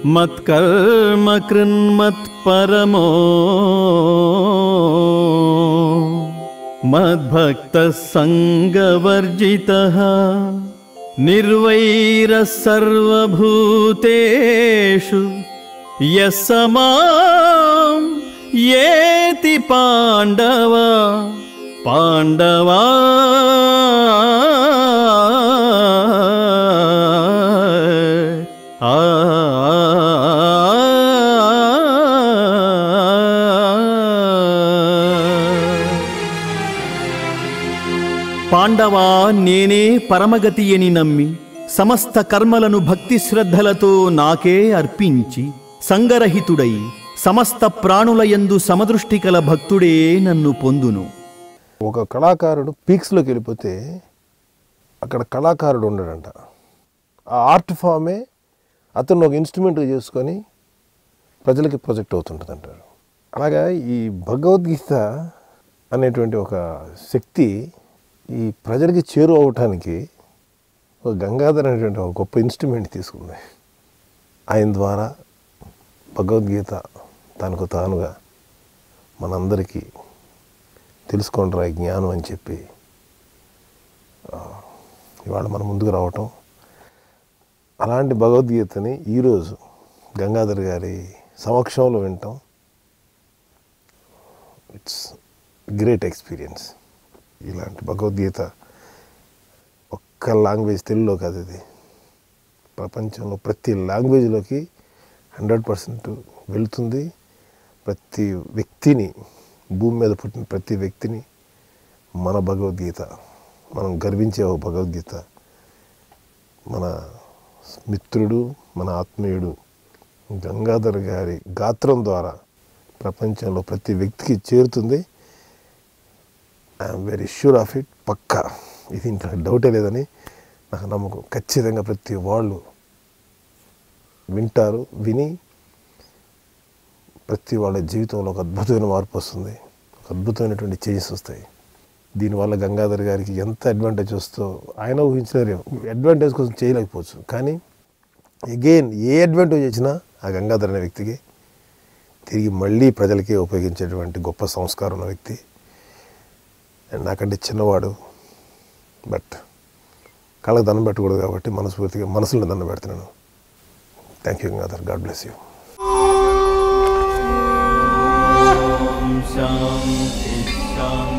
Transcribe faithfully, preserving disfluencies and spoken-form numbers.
మత్కర్మ కృన్మత్పరమో మద్భక్తః సంగవర్జితః నిర్వైరः సర్వభూతేషు యః మాం యేతి పాండవ పాండవా పాండవా నేనే పరమగతి అని నమ్మి సమస్త కర్మలను భక్తి శ్రద్ధలతో నాకే అర్పించి సంగరహితుడై సమస్త ప్రాణులయందు సమదృష్టి కల భక్తుడే నన్ను పొందును. ఒక కళాకారుడు పీక్స్లోకి వెళ్ళిపోతే అక్కడ కళాకారుడు ఉండడంట. ఆ ఆర్ట్ ఫామే అతను ఒక ఇన్స్ట్రుమెంట్గా చేసుకొని ప్రజలకి ప్రొజెక్ట్ అవుతుంటుంది అంటారు. అలాగా ఈ భగవద్గీత అనేటువంటి ఒక శక్తి ఈ ప్రజలకి చేరు అవటానికి ఒక గంగాధర్ అనేటువంటి ఒక గొప్ప ఇన్స్ట్రుమెంట్ తీసుకుంది. ఆయన ద్వారా భగవద్గీత తనకు తానుగా మనందరికీ తెలుసుకోండిరా జ్ఞానం అని చెప్పి ఇవాళ మన ముందుకు రావటం, అలాంటి భగవద్గీతని ఈరోజు గంగాధర్ గారి సమక్షంలో వినటం, ఇట్స్ గ్రేట్ ఎక్స్పీరియన్స్. ఇలాంటి భగవద్గీత ఒక్క లాంగ్వేజ్ తెలుగులో కాదు, ఇది ప్రపంచంలో ప్రతి లాంగ్వేజ్లోకి హండ్రెడ్ పర్సెంట్ వెళుతుంది. ప్రతి వ్యక్తిని, భూమి మీద పుట్టిన ప్రతి వ్యక్తిని మన భగవద్గీత, మనం గర్వించే ఒక భగవద్గీత మన మిత్రుడు, మన ఆత్మీయుడు గంగాధర్ గారి గాత్రం ద్వారా ప్రపంచంలో ప్రతి వ్యక్తికి చేరుతుంది. I'm very sure of it. పక్కా, ఇది ఇంట్లో డౌటే లేదని నాకు నమ్మకం. ఖచ్చితంగా ప్రతి వాళ్ళు వింటారు. విని ప్రతి వాళ్ళ జీవితంలో ఒక అద్భుతమైన మార్పు వస్తుంది, ఒక అద్భుతమైనటువంటి చేంజెస్ వస్తాయి. దీనివల్ల గంగాధర్ గారికి ఎంత అడ్వాంటేజ్ వస్తుందో ఆయన ఊహించలేరు. అడ్వాంటేజ్ కోసం చేయలేకపోవచ్చు, కానీ అగైన్ ఏ అడ్వాంటేజ్ వచ్చినా ఆ గంగాధర్ అనే వ్యక్తికి తిరిగి మళ్ళీ ప్రజలకే ఉపయోగించేటువంటి గొప్ప సంస్కారం ఉన్న వ్యక్తి. అండ్ నాకంటే చిన్నవాడు, బట్ కళ్ళకు దండం పెట్టకూడదు కాబట్టి మనస్ఫూర్తిగా మనసులో దండం పెడుతున్నాను. Thank you Gangadhar. God bless you. శాంతి శాంతి.